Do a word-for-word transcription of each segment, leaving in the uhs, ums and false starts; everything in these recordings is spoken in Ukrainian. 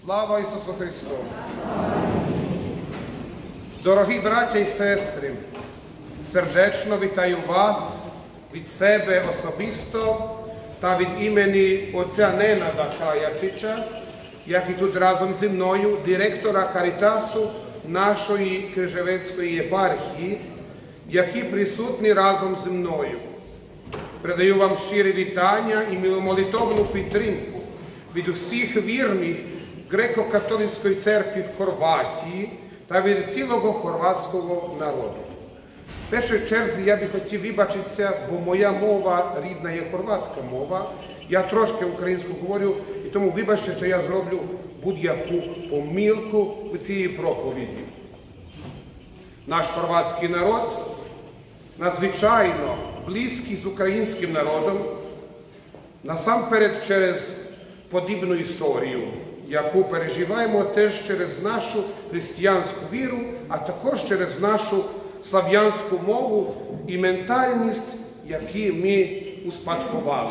Слава Ісусу Христу! Дорогі браття і сестри, сердечно вітаю вас від себе особисто та від імені отця Ненада Каячича, який тут разом зі мною, директора Карітасу нашої Крижевецької єпархії, які присутні разом зі мною. Передаю вам щирі вітання і молитовну підтримку від усіх вірних Греко-католицької церкви в Хорватії та від цілого хорватського народу. В першій черзі я би хотів вибачитися, бо моя мова рідна є хорватська мова. Я трошки українську говорю, і тому вибачте, що я зроблю будь-яку помилку в цій проповіді. Наш хорватський народ надзвичайно близький з українським народом, насамперед через подібну історію, яку переживаємо теж через нашу християнську віру, а також через нашу слав'янську мову і ментальність, які ми успадкували.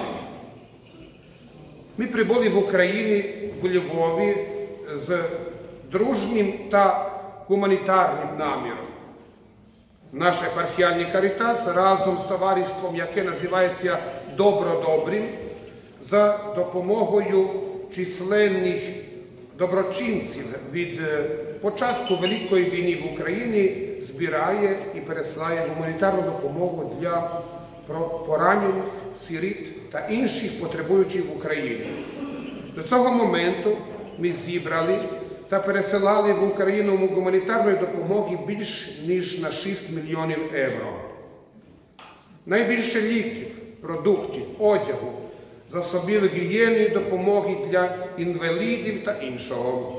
Ми прибули в Україні, в Львові, з дружнім та гуманітарним наміром. Наш єпархіальний Карітас разом з товариством, яке називається «Добро-добрим», за допомогою численних доброчинців від початку Великої війни в Україні збирає і пересилає гуманітарну допомогу для поранених, сиріт та інших потребуючих в Україні. До цього моменту ми зібрали та пересилали в Україну гуманітарної допомоги більш ніж на шість мільйонів євро. Найбільше ліків, продуктів, одягу, засобів гігієни, допомоги для інвалідів та іншого.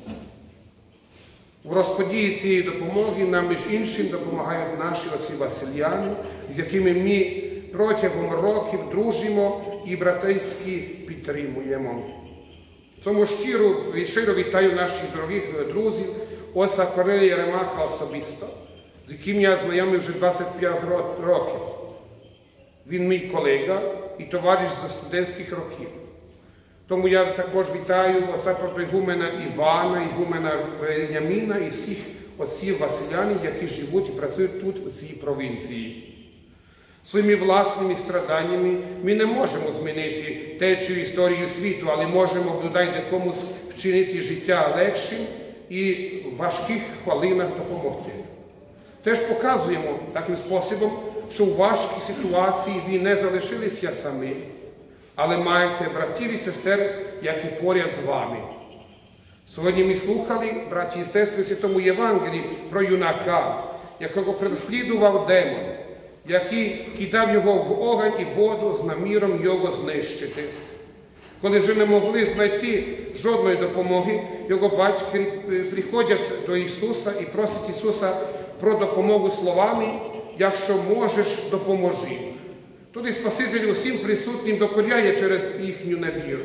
У розподілі цієї допомоги нам, між іншим, допомагають наші отці Василяни, з якими ми протягом років дружимо і братерськи підтримуємо. Тому щиро, щиро вітаю наших дорогих друзів, отця Корнелія Ремака особисто, з яким я знайомий вже двадцять п'ять років. Він мій колега і товариш зі студентських років. Тому я також вітаю отця протоігумена Івана, ігумена Веніаміна і всіх отців Василянів, які живуть і працюють тут, у цій провінції. Своїми власними страданнями ми не можемо змінити течію історію світу, але можемо, бодай, комусь вчинити життя легшим і в важких хвилинах допомогти. Теж показуємо таким способом, що у важкій ситуації ви не залишилися самі, але маєте братів і сестер, які поряд з вами. Сьогодні ми слухали, браті і сестри, в Святому Євангелії про юнака, якого переслідував демон, який кидав його в огонь і воду з наміром його знищити. Коли вже не могли знайти жодної допомоги, його батьки приходять до Ісуса і просять Ісуса про допомогу словами: «Якщо можеш, допоможи». Тоді Спаситель усім присутнім докоряє через їхню невіру.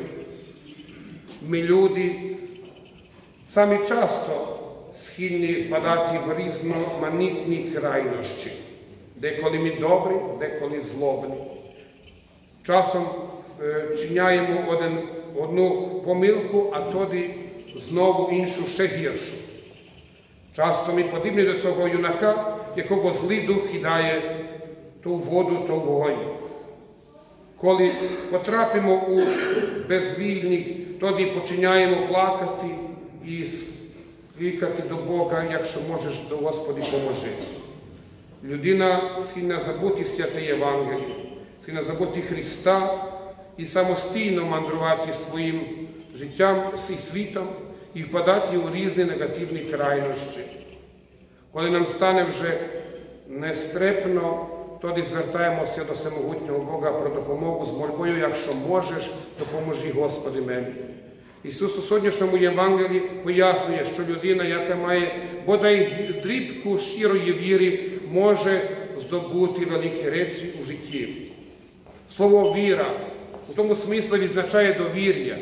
Ми, люди, самі часто схильні впадати в різноманітні крайнощі. Деколи ми добрі, деколи злобні. Часом е, чиняємо один, одну помилку, а тоді знову іншу ще гіршу. Часто ми подібні до цього юнака, якого злий дух кидає то в воду, то в вогонь. Коли потрапимо у безвільних, тоді починаємо плакати і кликати до Бога: «Якщо можеш, до Господи, поможи». Людина схильна забути святе Євангеліє, схильна забути Христа і самостійно мандрувати своїм життям і світом і впадати у різні негативні крайнощі. Коли нам стане вже нестерпно, тоді звертаємося до всемогутнього Бога про допомогу з мольбою: «Якщо можеш, допоможи, Господи, мені». Ісус у сьогоднішньому Євангелії пояснює, що людина, яка має бодай дрібку щирої віри, може здобути великі речі у житті. Слово «віра» у тому смислі відзначає довір'я.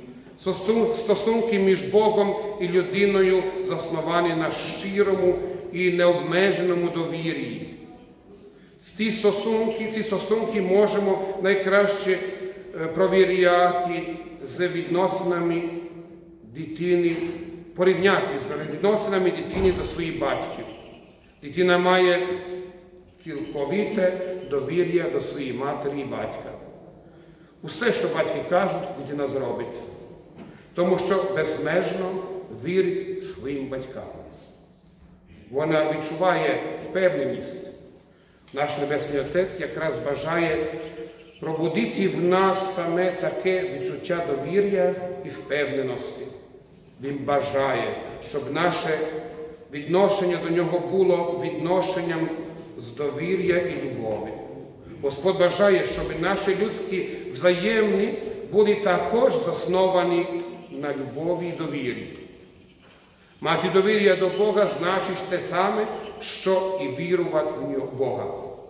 Стосунки між Богом і людиною засновані на щирому і необмеженому довір'ї. Ці стосунки, ці стосунки можемо найкраще провіряти з відносинами дитині порівняти з відносинами дитини до своїх батьків. Дитина має цілковите довір'я до своєї матері і батька. Усе, що батьки кажуть, дитина зробить, тому що безмежно вірить своїм батькам. Вона відчуває впевненість. Наш Небесний Отець якраз бажає пробудити в нас саме таке відчуття довір'я і впевненості. Він бажає, щоб наше відношення до нього було відношенням з довір'я і любові. Господь бажає, щоб наші людські взаємні були також засновані на любові і довір'ї. Мати довір'я до Бога значить те саме, що і вірувати в Бога.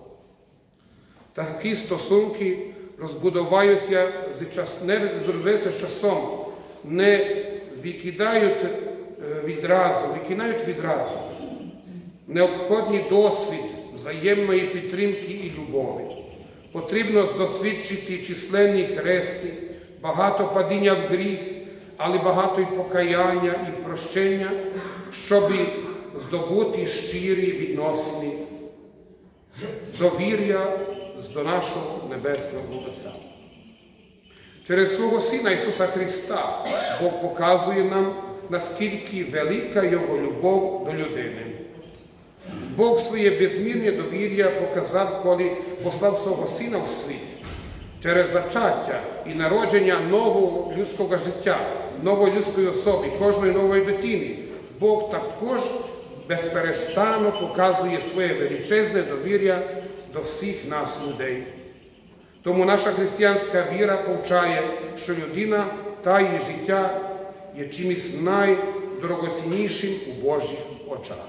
Такі стосунки розбудовуються з часом, не викидають відразу, викидають відразу. Необхідний досвід взаємної підтримки і любові. Потрібно досвідчити численні хрести, багато падіння в гріх, але багато і покаяння, і прощення, щоб здобути щирі відносини, довір'я до нашого Небесного Отця. Через свого Сина Ісуса Христа Бог показує нам, наскільки велика Його любов до людини. Бог своє безмірне довір'я показав, коли послав свого Сина в світ. Через зачаття і народження нового людського життя, нової людської особи, кожної нової дитини, Бог також безперестанно показує своє величезне довір'я до всіх нас, людей. Тому наша християнська віра повчає, що людина та її життя є чимось найдорогоціннішим у Божих очах.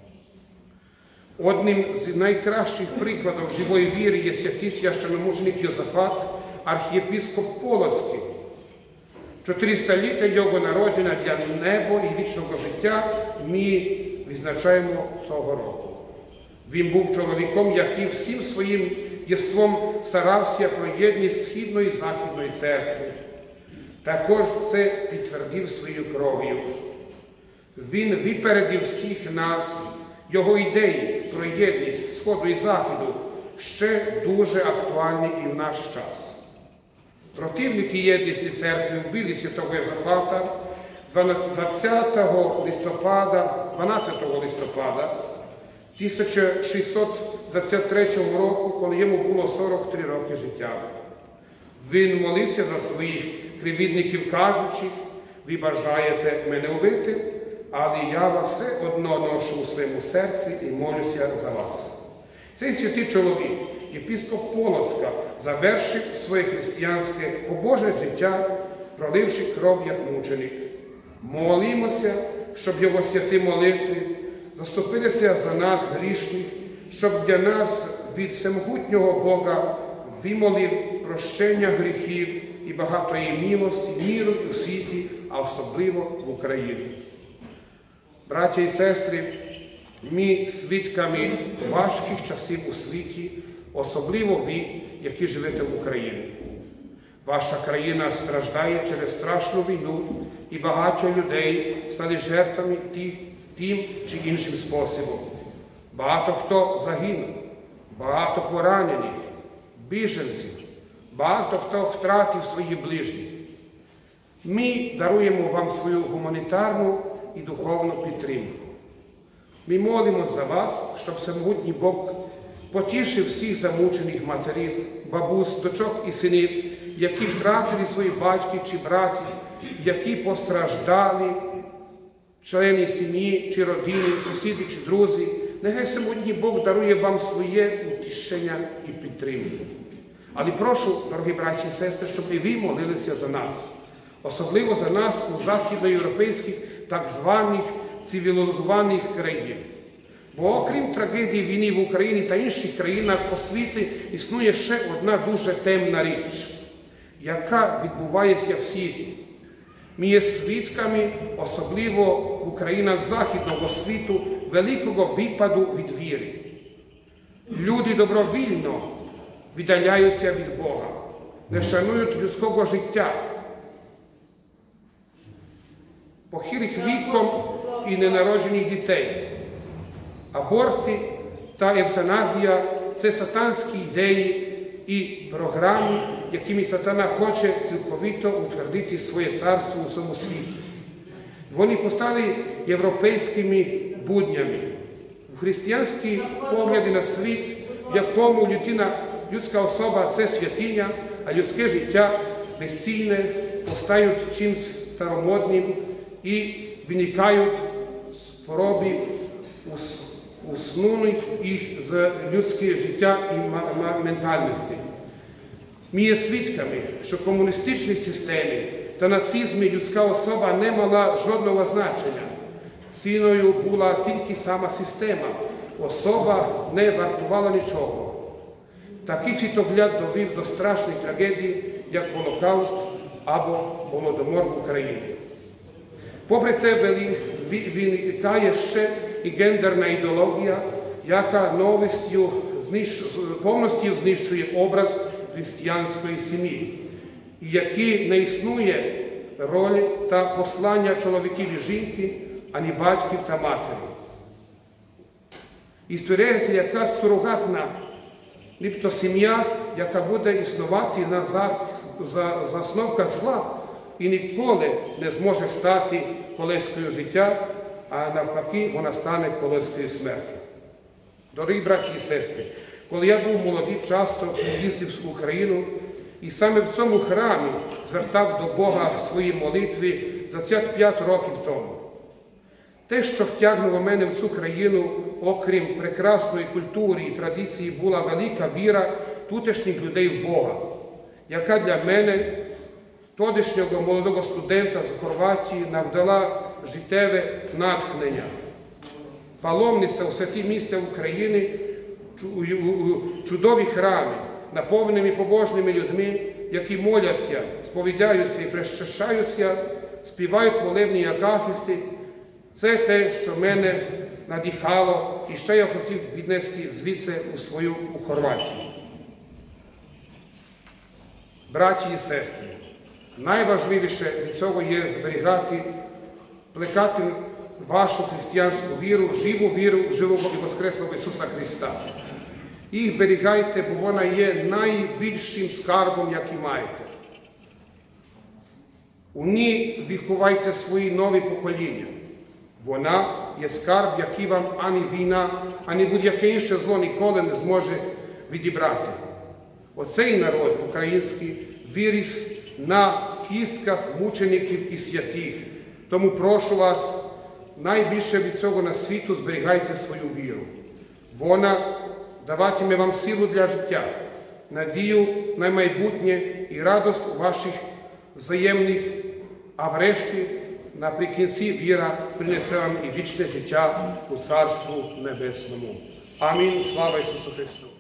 Одним з найкращих прикладів живої віри є святий священномученик Йозафат, архієпископ Полоцький. чотириста його народження для неба і вічного життя ми відзначаємо цього року. Він був чоловіком, який всім своїм єством старався про єдність Східної і Західної церкви. Також це підтвердив своєю кров'ю. Він випередив всіх нас. Його ідеї про єдність Сходу і Заходу ще дуже актуальні і в наш час. Противники єдності церкви вбили святого Йозафата двадцятого листопада, дванадцятого листопада тисяча шістсот двадцять третього року, коли йому було сорок три роки життя. Він молився за своїх кривдників, кажучи: ви бажаєте мене вбити, але я вас все одно ношу у своєму серці і молюся за вас. Цей святий чоловік, єпископ Полоцька, завершив своє християнське побожне життя, проливши кров як мученик. Молимося, щоб його святі молитви заступилися за нас грішних, щоб для нас від всемогутнього Бога вимолив прощення гріхів і багатої милості, миру у світі, а особливо в Україні. Браття і сестри, ми свідками важких часів у світі, особливо ви, які живете в Україні. Ваша країна страждає через страшну війну, і багато людей стали жертвами тим чи іншим способом. Багато хто загинув, багато поранених, біженців, багато хто втратив своїх ближніх. Ми даруємо вам свою гуманітарну і духовну підтримку. Ми молимося за вас, щоб всемогутній Бог потішив всіх замучених матерів, бабусь, дочок і синів, які втратили своїх батьків чи братів, які постраждали, члени сім'ї чи родини, сусіди чи друзі. Нехай всемогутній Бог дарує вам своє утішення і підтримку. Але прошу, дорогі браті і сестри, щоб і ви молилися за нас. Особливо за нас у західноєвропейських так званих цивілізованих країн. Бо окрім трагедії війни в Україні та інших країнах по світі, існує ще одна дуже темна річ, яка відбувається в світі. Ми є свідками, особливо в країнах Західного світу, великого випаду від віри. Люди добровільно віддаляються від Бога, не шанують людського життя. похилих віком і ненароджених дітей. Аборти та евтаназія – це сатанські ідеї і програми, якими сатана хоче цілковито утвердити своє царство у цьому світі. Вони постали європейськими буднями. В християнській погляді на світ, в якому людина, людська особа – це святиня, а людське життя безцільне, постають чимсь старомодним і виникають спроби усунути їх з людського життя і ментальності. Ми є свідками, що в комуністичній системі та нацизмі людська особа не мала жодного значення. Ціною була тільки сама система. Особа не вартувала нічого. Такий світогляд довів до страшної трагедії, як Голокауст або Голодомор в Україні. Попри те, виникає ще і гендерна ідеологія, яка новістю, повністю знищує образ християнської сім'ї, і який не існує роль та послання чоловіків і жінки, ані батьків та матері. І створюється якась сурогатна, нібито сім'я, яка буде існувати на засновках зла і ніколи не зможе стати колискою життя, а навпаки вона стане колискою смерті. Дорогі браті і сестри, коли я був молодий, часто їздив в Україну і саме в цьому храмі звертав до Бога свої молитви двадцять п'ять років тому. Те, що втягнуло мене в цю країну, окрім прекрасної культури і традиції, була велика віра тутешніх людей в Бога, яка для мене, тодішнього молодого студента з Хорватії, навдала життєве натхнення. Паломниця у святі місця України, чудові храми, наповнені побожними людьми, які моляться, сповідаються і причащаються, співають молебні акафісти. Це те, що мене надихало, і ще я хотів віднести звідси у свою у Хорватію. Браті і сестри, найважливіше від цього є зберігати, плекати вашу християнську віру, живу віру в живого і воскреслого Ісуса Христа. Їх зберігайте, бо вона є найбільшим скарбом, який маєте. У ній виховайте свої нові покоління. Вона є скарб, який вам ані війна, ані будь-яке інше зло ніколи не зможе відібрати. Оцей народ український виріс на кістках мучеників і святих. Тому прошу вас, найбільше від цього на світу зберігайте свою віру. Вона даватиме вам силу для життя, надію на майбутнє і радость у ваших взаємних, а врешті, наприкінці віра принесе вам і вічне життя у Царству Небесному. Амінь. Слава Ісусу Христу!